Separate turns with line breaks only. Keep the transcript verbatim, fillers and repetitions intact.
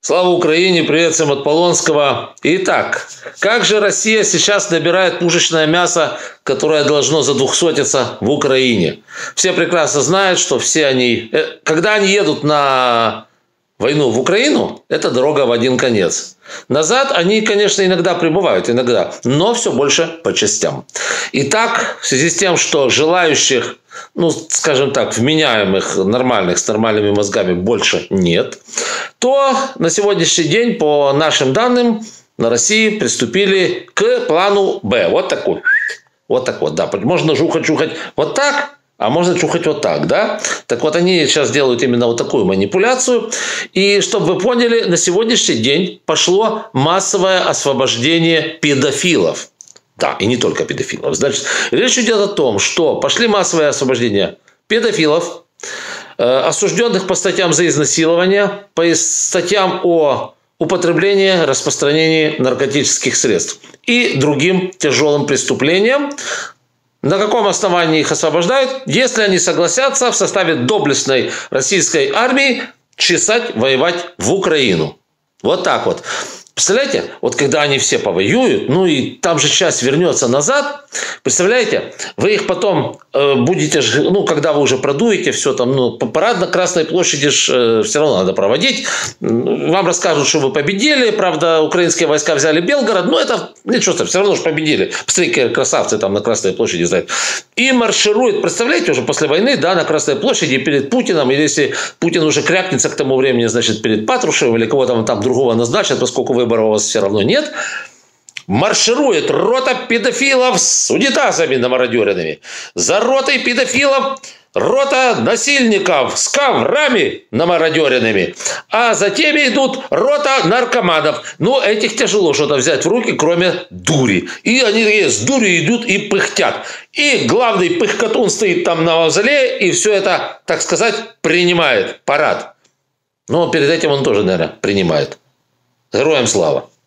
Слава Украине, привет всем от Полонского. Итак, как же Россия сейчас набирает пушечное мясо, которое должно задвухсотиться в Украине? Все прекрасно знают, что все они, когда они едут на войну в Украину, это дорога в один конец. Назад они, конечно, иногда прибывают, иногда, но все больше по частям. Итак, в связи с тем, что желающих, ну, скажем так, вменяемых, нормальных, с нормальными мозгами больше нет, то на сегодняшний день, по нашим данным, на России приступили к плану Б. Вот такой. Вот так вот, да. Можно чухать-чухать вот так, а можно чухать вот так, да? Так вот, они сейчас делают именно вот такую манипуляцию. И, чтобы вы поняли, на сегодняшний день пошло массовое освобождение педофилов. Да, и не только педофилов. Значит, речь идет о том, что пошли массовое освобождение педофилов, э, осужденных по статьям за изнасилование, по статьям о употреблении, распространении наркотических средств и другим тяжелым преступлениям. На каком основании их освобождают? Если они согласятся в составе доблестной российской армии чесать, воевать в Украину. Вот так вот. Представляете, вот когда они все повоюют, ну и там же часть вернется назад, представляете, вы их потом э, будете, ну, когда вы уже продуете все там, ну, парад на Красной площади ж, э, все равно надо проводить. Вам расскажут, что вы победили, правда, украинские войска взяли Белгород, но это ничего, все равно же победили. Посмотрите, какие красавцы там на Красной площади стоят. И маршируют, представляете, уже после войны, да, на Красной площади перед Путиным, или если Путин уже крякнется к тому времени, значит, перед Патрушевым или кого-то там другого назначат, поскольку вы выборов у вас все равно нет, марширует рота педофилов с унитазами намародеренными. За ротой педофилов рота насильников с коврами намародеренными. А за теми идут рота наркоманов. Ну, этих тяжело что-то взять в руки, кроме дури. И они такие с дурью идут и пыхтят. И главный пыхкатун стоит там на мавзолее и все это, так сказать, принимает парад. Но перед этим он тоже, наверное, принимает. Героям слава!